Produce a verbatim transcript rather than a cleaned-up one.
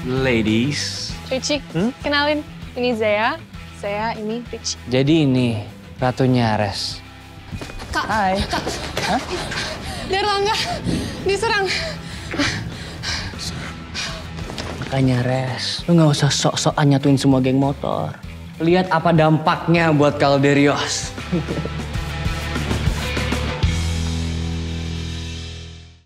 Ladies. Ricci, hmm? Kenalin. Ini Zea. Zea, ini Ricci. Jadi ini ratunya Ares. Kak. Hai. Kak. Hah? Derlangga diserang. Makanya Res, lu gak usah sok-sokan nyatuin semua geng motor. Lihat apa dampaknya buat Calderios.